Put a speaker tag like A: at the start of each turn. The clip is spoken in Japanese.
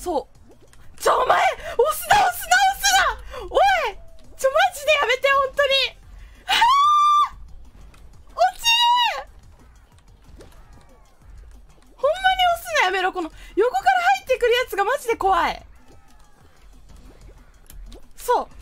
A: そう。お前押すな押すな押すな、おいマジでやめて、本当に。落ちる。ほんまに押すのやめろ。この横から入ってくるやつがマジで怖い。そう